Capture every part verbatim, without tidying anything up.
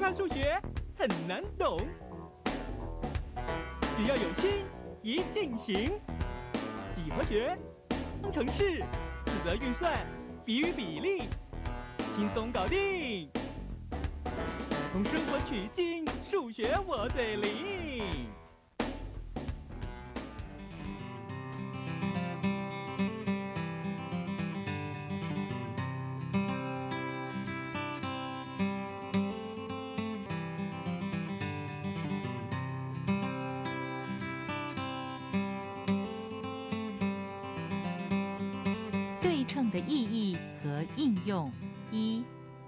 块数学很难懂，只要有心一定行。几何学、方程式、四则运算、比与比例，轻松搞定。从生活取经，数学我最灵。 对称的意义和应用一。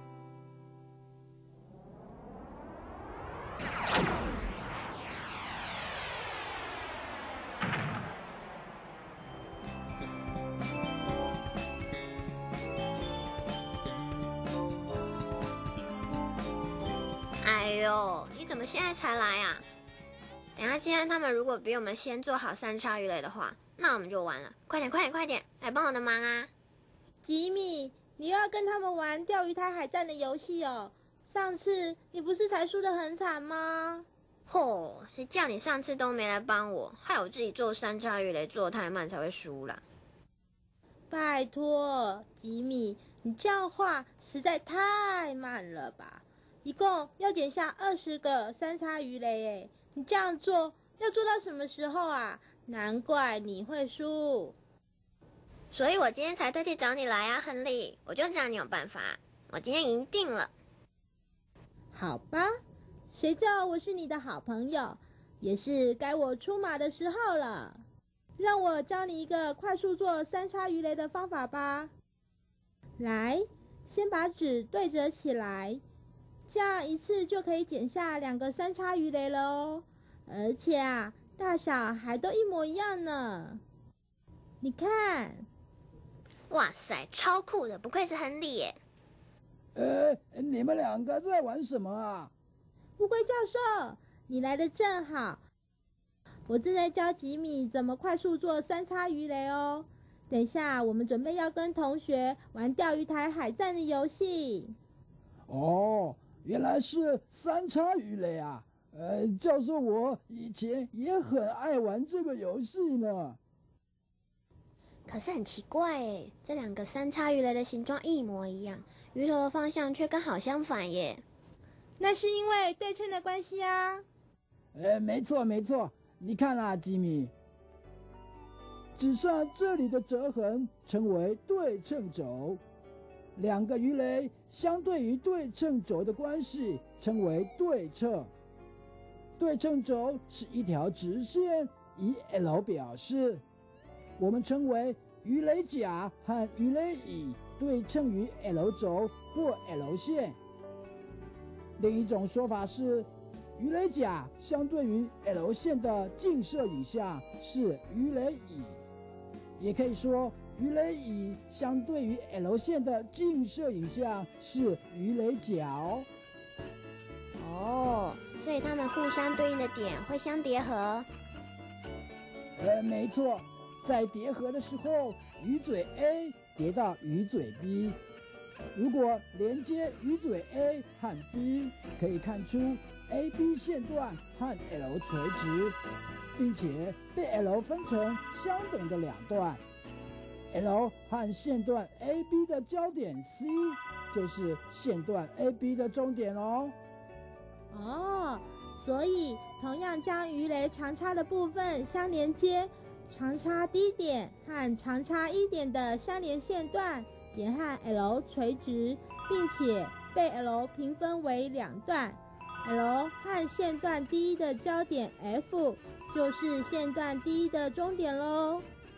哎呦，你怎么现在才来啊？等下，既然他们如果比我们先做好三叉鱼雷的话，那我们就完了。快点，快点，快点，来帮我的忙啊！ 吉米，你又要跟他们玩钓鱼台海战的游戏哦？上次你不是才输得很惨吗？ 吼，谁叫你上次都没来帮我，害我自己做三叉鱼雷做太慢才会输啦。 拜托，吉米，你这样画实在太慢了吧？一共要剪下二十个三叉鱼雷诶，你这样做要做到什么时候啊？难怪你会输。 所以我今天才特地找你来啊，亨利，我就知道你有办法，我今天赢定了。 好吧，谁叫我是你的好朋友，也是该我出马的时候了。让我教你一个快速做三叉鱼雷的方法吧。来，先把纸对折起来，这样一次就可以剪下两个三叉鱼雷了哦。而且啊，大小还都一模一样呢。你看， 哇塞，超酷的，不愧是亨利耶。 呃，你们两个在玩什么啊？ 乌龟教授，你来的正好，我正在教吉米怎么快速做三叉鱼雷哦。等一下，我们准备要跟同学玩钓鱼台海战的游戏。 哦，原来是三叉鱼雷啊！呃，教授，我以前也很爱玩这个游戏呢。 可是很奇怪耶，这两个三叉鱼雷的形状一模一样，鱼头的方向却刚好相反耶。 那是因为对称的关系啊。 呃，没错没错，你看啊，吉米，纸上这里的折痕称为对称轴，两个鱼雷相对于对称轴的关系称为对称。对称轴是一条直线，以 L 表示，我们称为鱼雷甲和鱼雷乙对称于 L 轴或 L 线。另一种说法是，鱼雷甲相对于 L 线的近摄影像是鱼雷乙，也可以说鱼雷乙相对于 L 线的近摄影像是鱼雷甲哦。 哦，所以它们互相对应的点会相叠合。 呃，没错，在叠合的时候，鱼嘴 A 叠到鱼嘴 B。如果连接鱼嘴 A 和 B， 可以看出 A B 线段和 L 垂直，并且被 L 分成相等的两段。L 和线段 A B 的交点 C 就是线段 A B 的终点哦。 哦，所以同样将鱼雷长叉的部分相连接，长叉 D 点和长叉 E 点的相连线段也和 L 垂直，并且被 L 平分为两段。L 和线段 D 的交点 F 就是线段 D 的终点咯。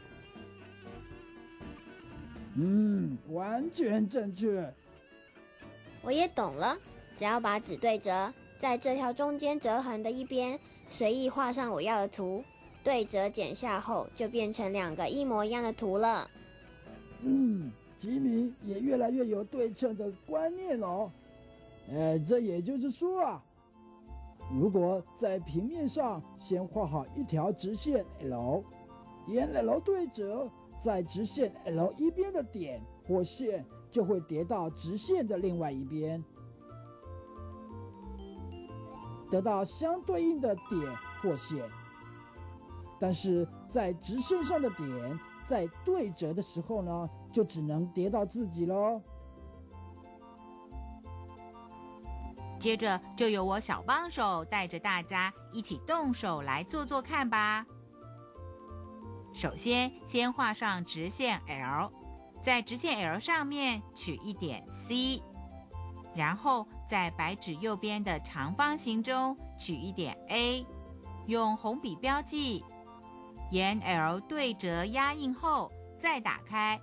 嗯，完全正确。 我也懂了，只要把纸对折，在这条中间折痕的一边随意画上我要的图，对折剪下后就变成两个一模一样的图了。 嗯，吉米也越来越有对称的观念哦。呃，这也就是说啊，如果在平面上先画好一条直线 L， 沿 L 对折，在直线 L 一边的点或线就会叠到直线的另外一边。 得到相对应的点或线。但是在直线上的点，在对折的时候呢，就只能叠到自己咯。 接着就由我小帮手带着大家一起动手来做做看吧。首先，先画上直线 L， 在直线 L 上面取一点 C， 然后在白纸右边的长方形中取一点 A， 用红笔标记，沿 L 对折压印后再打开，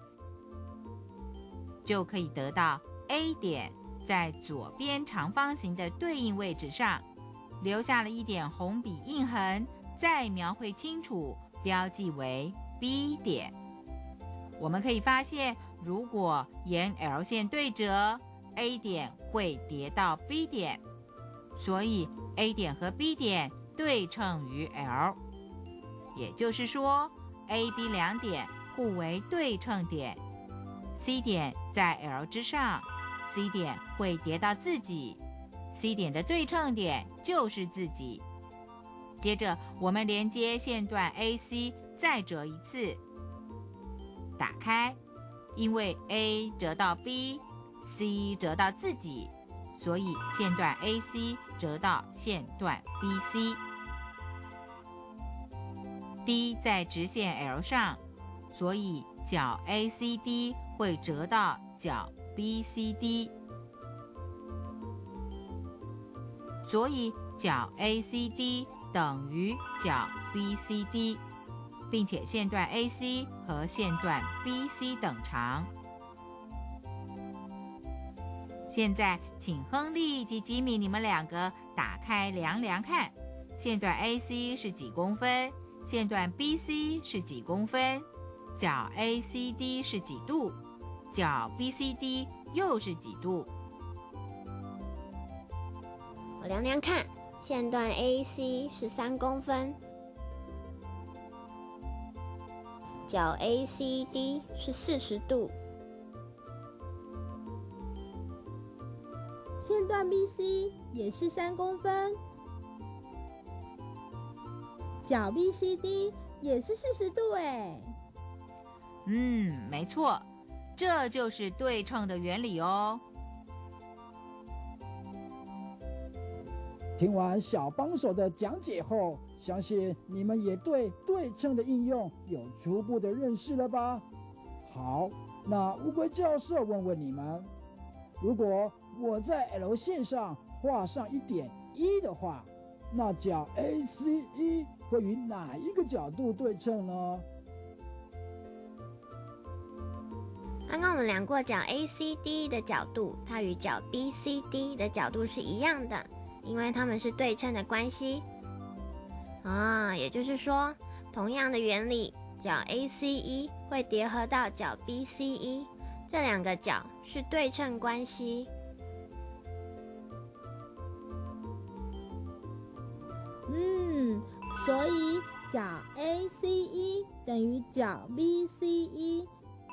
就可以得到 A 点在左边长方形的对应位置上留下了一点红笔印痕，再描绘清楚，标记为 B 点。我们可以发现，如果沿 L 线对折， A 点会叠到 B 点，所以 A 点和 B 点对称于 L， 也就是说 A、B 两点互为对称点。 C 点在 L 之上， C 点会叠到自己， C 点的对称点就是自己。接着我们连接线段 A C， 再折一次，打开，因为 A 折到 B， C 折到自己，所以线段 A C 折到线段 B C。 D 在直线 L 上，所以角 A C D 会折到角 B C D， 所以角 A C D 等于角 B C D， 并且线段 A C 和线段 B C 等长。现在请亨利及吉米你们两个打开量量看，线段 A C 是几公分，线段 B C 是几公分，角 A C D 是几度，角 B C D 又是几度。 我量量看，线段 A C 是三公分，角 A C D 是四十度， 线段 B C 也是三公分，角 B C D 也是四十度哎。 嗯，没错，这就是对称的原理哦。 听完小帮手的讲解后，相信你们也对对称的应用有初步的认识了吧？好，那乌龟教授问问你们，如果我在 L 线上画上一点一的话，那角 A C E 会与哪一个角度对称呢？ 刚刚我们量过角 A C D 的角度，它与角 B C D 的角度是一样的，因为它们是对称的关系啊，也就是说，同样的原理，角 A C E 会叠合到角 B C E， 这两个角是对称关系。 嗯，所以角 A C E 等于角 B C E。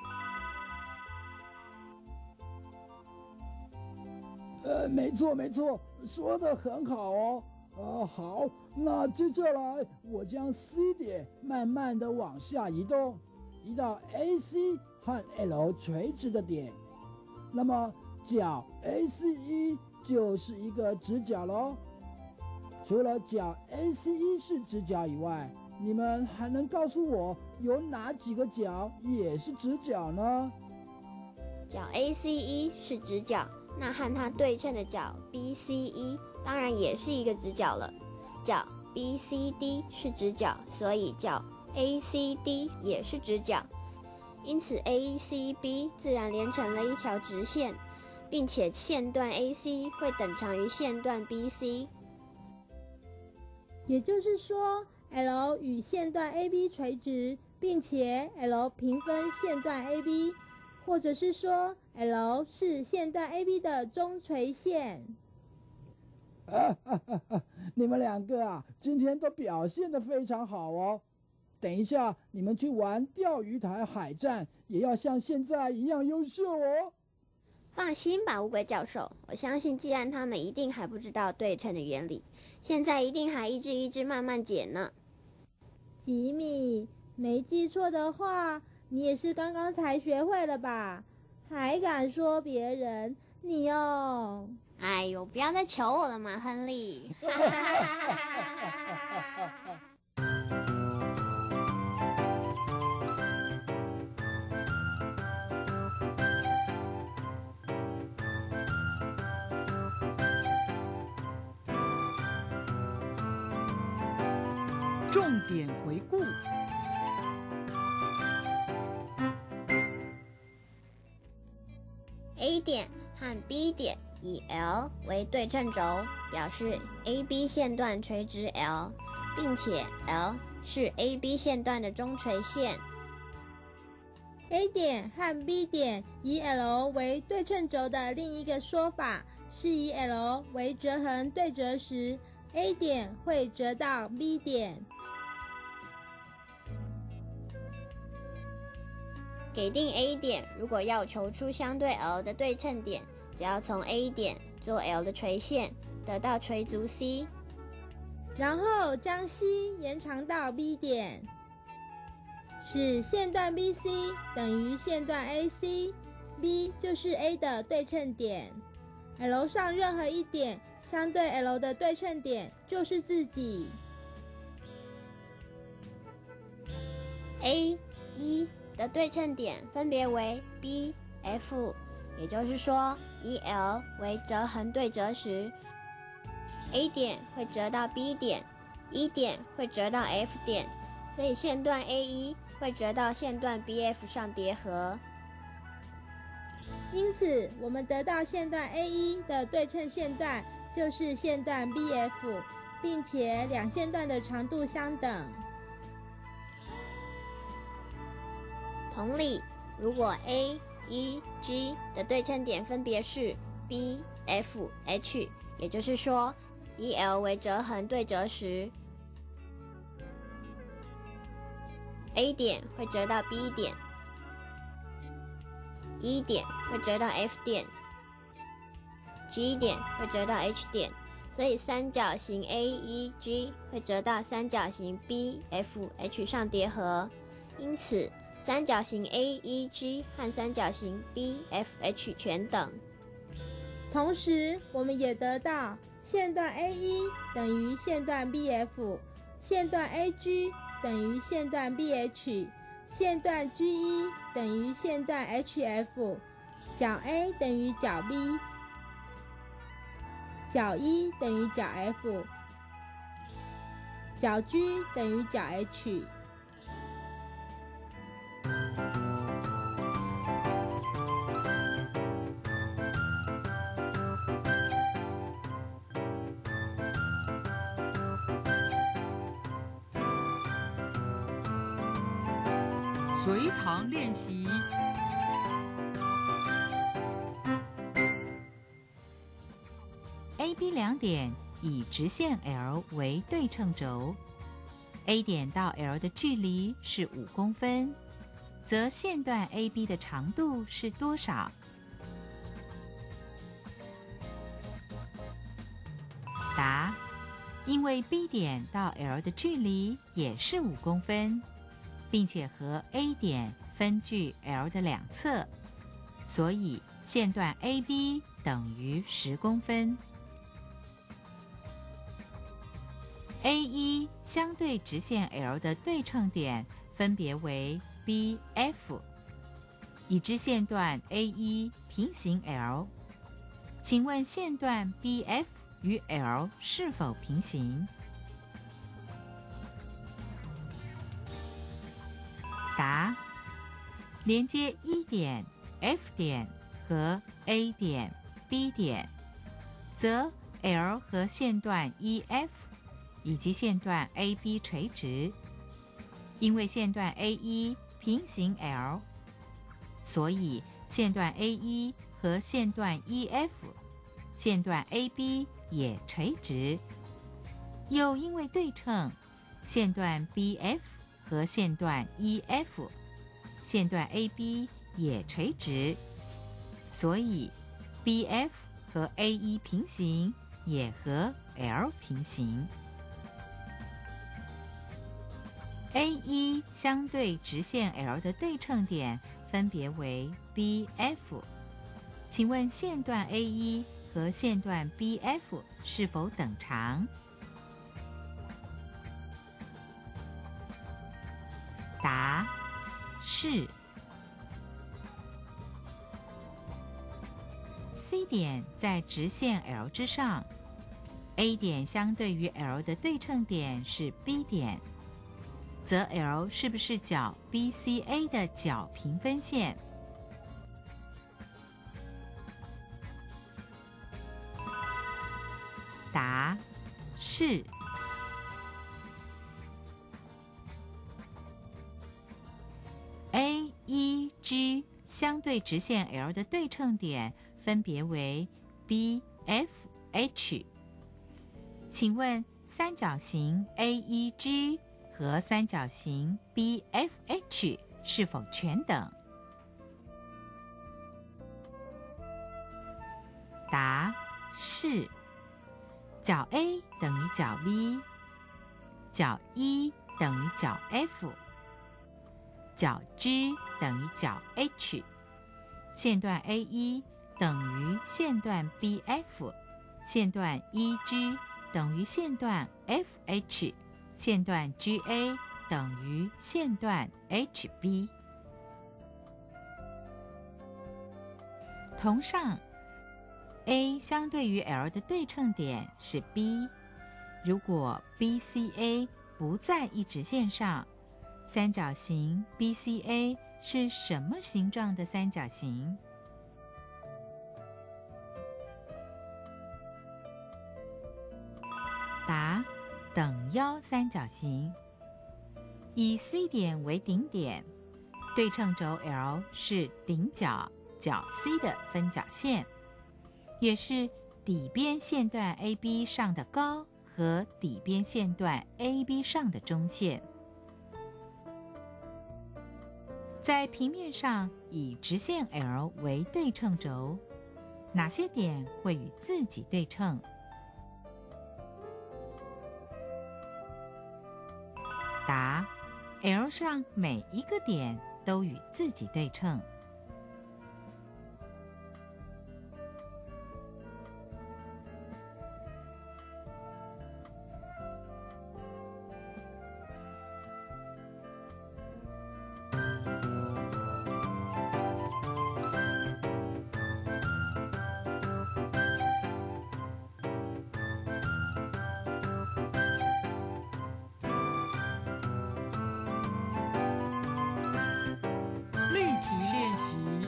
呃，没错没错，说得很好哦。呃，好，那接下来我将 C 点慢慢的往下移动，移到 A C 和 L 垂直的点，那么角 A C E 就是一个直角咯。除了角 A C E 是直角以外，你们还能告诉我有哪几个角也是直角呢？ 角 A C E 是直角，那和它对称的角 B C E 当然也是一个直角了。角 B C D 是直角，所以角 A C D 也是直角，因此 A C B 自然连成了一条直线，并且线段 A C 会等长于线段 B C。 也就是说 L 与线段 A B 垂直，并且 L 平分线段 A B， 或者是说 L 是线段 A B 的中垂线。 啊哈哈哈！你们两个啊，今天都表现得非常好哦。等一下你们去玩钓鱼台海战，也要像现在一样优秀哦。 放心吧，乌龟教授，我相信既然他们一定还不知道对称的原理，现在一定还一只一只慢慢解呢。 吉米，没记错的话，你也是刚刚才学会了吧？还敢说别人，你哦！ 哎呦，不要再求我了嘛，亨利。 重点回顾。 A 点和 B 点以 L 为对称轴，表示 A B 线段垂直 L， 并且 L 是 A B 线段的中垂线。 A 点和 B 点以 L 为对称轴的另一个说法，是以 L 为折痕对折时， A 点会折到 B 点。 给定 A 点，如果要求出相对 L 的对称点，只要从 A 点做 L 的垂线，得到垂足 C， 然后将 C 延长到 B 点，使线段 B C 等于线段 A C，B 就是 A 的对称点。L 上任何一点相对 L 的对称点就是自己。 A 一的对称点分别为 B、F， 也就是说，以 L 为折痕对折时 ，A 点会折到 B 点， E 点会折到 F 点，所以线段 A 一 会折到线段 B F 上叠合。 因此，我们得到线段 A 一 的对称线段就是线段 B F， 并且两线段的长度相等。 同理，如果 A、E、G 的对称点分别是 B、F、H， 也就是说，以 L 为折痕对折时 ，A 点会折到 B 点， E 点会折到 F 点， G 点会折到 H 点，所以三角形 A、E、G 会折到三角形 B、F、H 上叠合，因此三角形 A、E、G 和三角形 B、F、H 全等。 同时，我们也得到线段 A 一 等于线段 B F， 线段 A G 等于线段 B H， 线段 G 一 等于线段 H F， 角 A 等于角 B， 角一等于角 F， 角 G 等于角 H。 随堂练习。 A、B 两点以直线 L 为对称轴 ，A 点到 L 的距离是五公分，则线段 A B 的长度是多少？答：因为 B 点到 L 的距离也是五公分，并且和 A 点分距 L 的两侧，所以线段 A B 等于十公分。A 一 相对直线 L 的对称点分别为 B、F， 已知线段 A 一 平行 L， 请问线段 B F 与 L 是否平行？答：连接 E 点、F 点和 A 点、B 点，则 L 和线段 E F 以及线段 A B 垂直，因为线段 A 一 平行 L， 所以线段 A 一 和线段 E F， 线段 A B 也垂直。又因为对称，线段 B F 和线段 E F， 线段 A B 也垂直，所以 B F 和 A 一 平行，也和 L 平行。A 一 相对直线 L 的对称点分别为 B F， 请问线段 A 一 和线段 B F 是否等长？答是。C 点在直线 L 之上 ，A 点相对于 L 的对称点是 B 点，则 L 是不是角 B C A 的角平分线？答是。A 一 G 相对直线 L 的对称点分别为 B F H， 请问三角形 A 一 G 和三角形 B F H 是否全等？答是。角 A 等于角 B， 角 E 等于角 F， 角 G 等于角 H， 线段 A 一 等于线段 B F， 线段 E G 等于线段 F H， 线段 G A 等于线段 H B。同上 A 相对于 L 的对称点是 B， 如果 B C A 不在一直线上，三角形 B C A 是什么形状的三角形？答等腰三角形。以 C 点为顶点，对称轴 L 是顶角角 C 的分角线，也是底边线段 A B 上的高和底边线段 A B 上的中线。在平面上以直线 L 为对称轴，哪些点会与自己对称？答 L 上每一个点都与自己对称。 例题练习。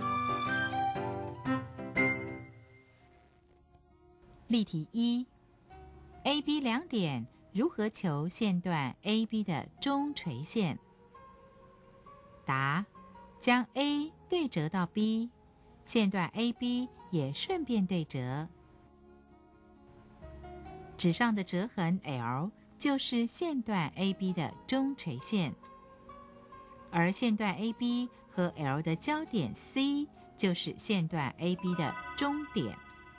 例题一 ：A B 两点如何求线段 A B 的中垂线？答：将 A 对折到 B， 线段 A B 也顺便对折。纸上的折痕 L 就是线段 A B 的中垂线，而线段 A B 和 L 的交点 C 就是线段 A B 的中点。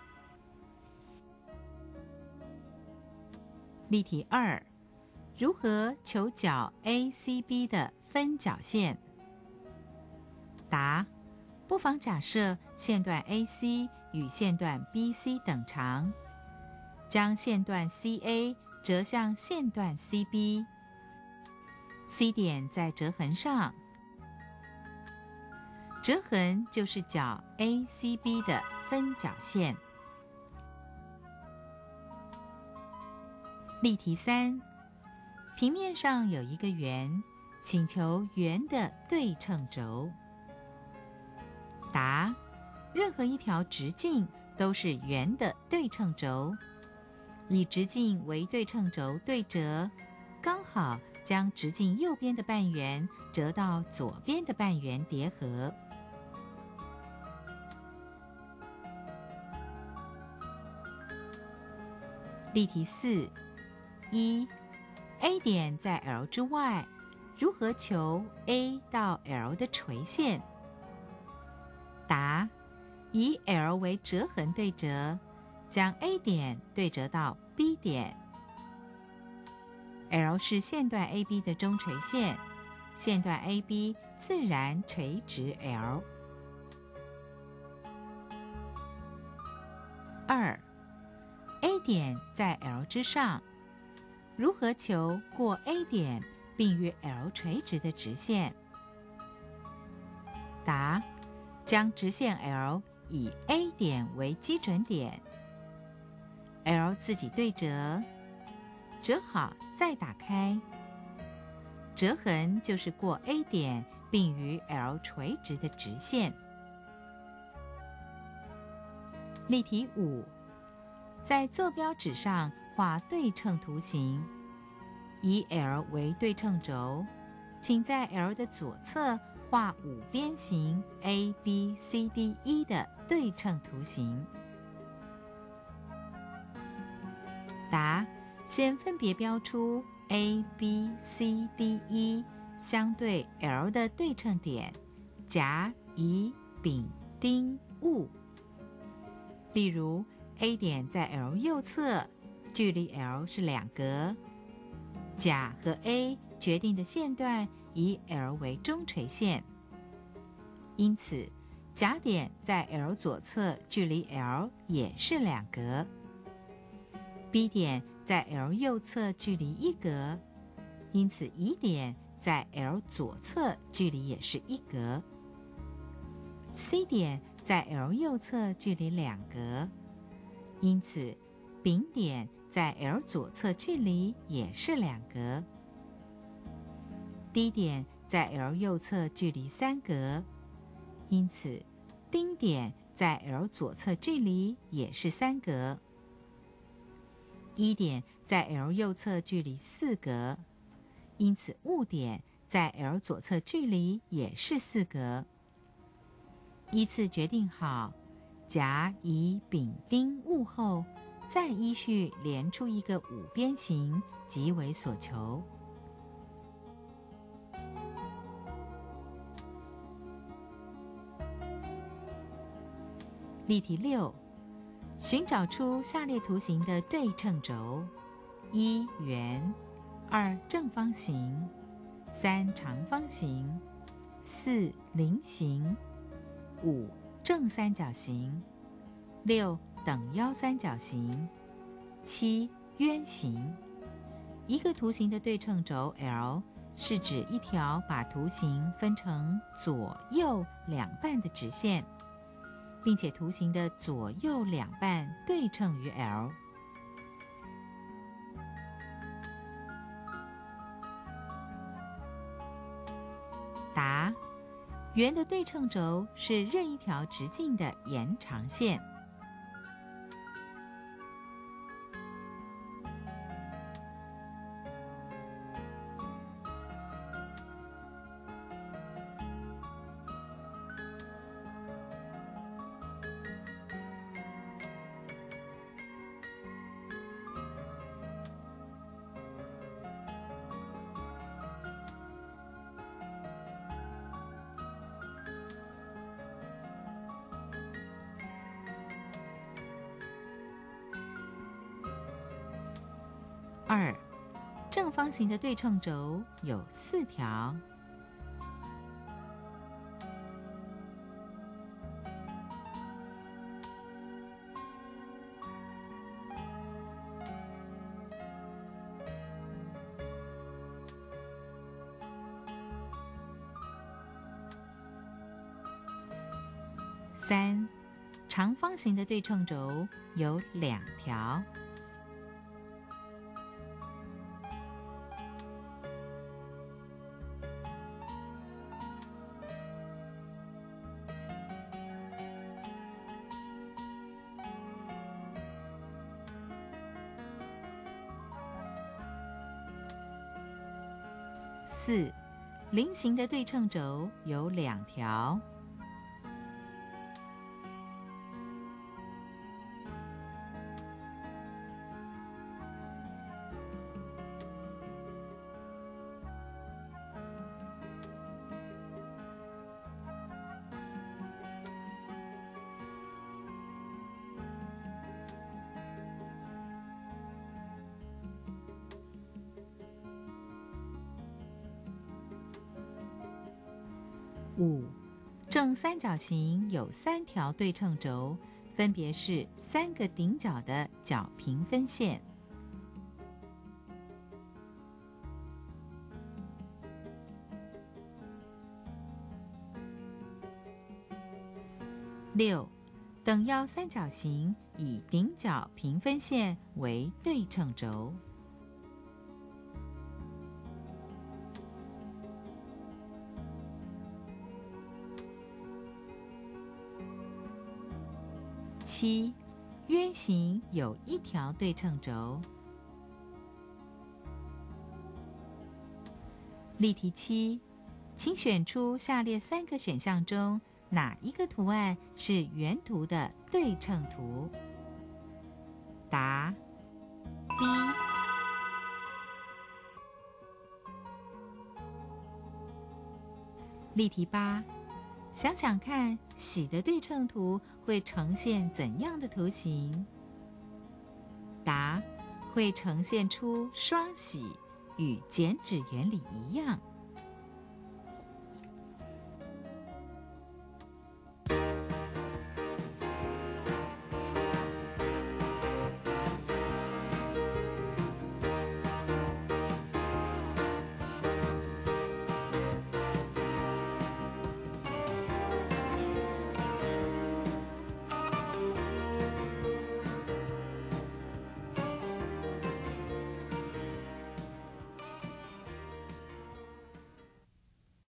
例题二：如何求角 A C B 的分角线？答：不妨假设线段 A C 与线段 B C 等长，将线段 C A 折向线段 C B，C 点在折痕上，折痕就是角 A C B 的分角线。例题三：平面上有一个圆，请求圆的对称轴。答：任何一条直径都是圆的对称轴，以直径为对称轴对折，刚好将直径右边的半圆折到左边的半圆叠合。例题四：一 A 点在 L 之外，如何求 A 到 L 的垂线？答： 以 L 为折痕对折，将 A 点对折到 B 点。L 是线段 A B 的中垂线，线段 A B 自然垂直 L。二 A 点在 L 之上，如何求过 A 点并与 L 垂直的直线？答：将直线 L 以 A 点为基准点 ，L 自己对折，折好再打开，折痕就是过 A 点并与 L 垂直的直线。例题五，在坐标纸上画对称图形，以 L 为对称轴，请在 L 的左侧画五边形 A B C D E 的对称图形。答：先分别标出 A B C D E 相对 L 的对称点，甲、乙、丙、丁、戊。例如 A 点在 L 右侧，距离 L 是两格，甲和 A 决定的线段以 L 为中垂线，因此甲点在 L 左侧距离 L 也是两格。B 点在 L 右侧距离一格，因此乙点在 L 左侧距离也是一格。C 点在 L 右侧距离两格，因此丙点在 L 左侧距离也是两格。D 点在 L 右侧距离三格，因此丁点在 L 左侧距离也是三格。E 点在 L 右侧距离四格，因此戊点在 L 左侧距离也是四格。依次决定好甲、乙、丙、丁、戊后，再依序连出一个五边形，即为所求。例题六，寻找出下列图形的对称轴：一、圆；二、正方形；三、长方形；四、菱形；五、正三角形；六、等腰三角形；七、圆形。一个图形的对称轴 L 是指一条把图形分成左右两半的直线，并且图形的左右两半对称于 L。 答：圆的对称轴是任一条直径的延长线。二、正方形的对称轴有四条。三、长方形的对称轴有两条。四、菱形的对称轴有两条。 五，正三角形有三条对称轴，分别是三个顶角的角平分线。六，等腰三角形以顶角平分线为对称轴。七，圆形有一条对称轴。例题七，请选出下列三个选项中哪一个图案是原图的对称图？答 B。 例题八，想想看，喜的对称图会呈现怎样的图形？答：会呈现出双喜，与剪纸原理一样。